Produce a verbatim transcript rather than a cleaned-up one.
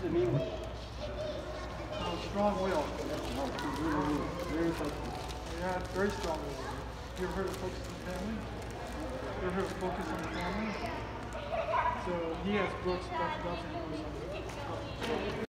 to me. Oh, strong will. Very focused. Yeah, very strong will. You ever heard of Focus on the Family? You ever heard of Focus on the Family? So he has books, Doctor Dobson books on